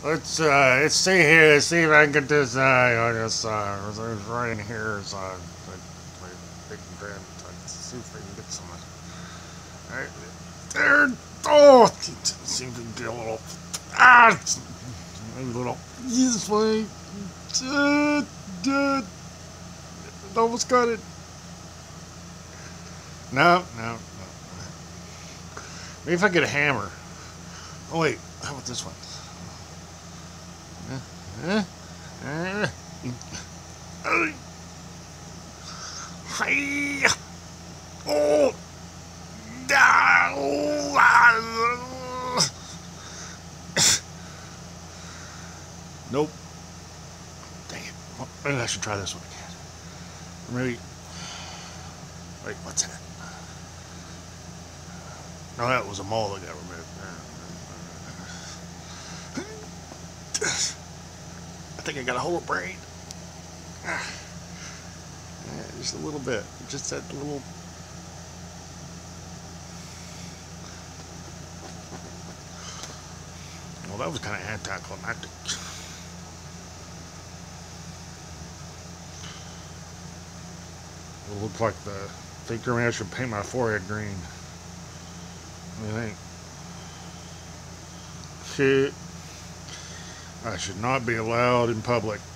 Let's see here. Let's see if I can get this on this right in here. My big grand. Let's see if I can get some. Right there. Oh, see if we can get a little. Maybe a little this way. Almost got it. No. Maybe if I get a hammer. Oh wait, how about this one? Hey! Oh! Nope. Dang it. Maybe I should try this one again. Or maybe. Wait, what's that? No, that was a mole that got removed. I think I got a whole brain. Yeah, just a little bit. Just that little. Well, that was kind of anticlimactic. It looked like the thinker man should paint my forehead green. What do you think? Shit. I should not be allowed in public.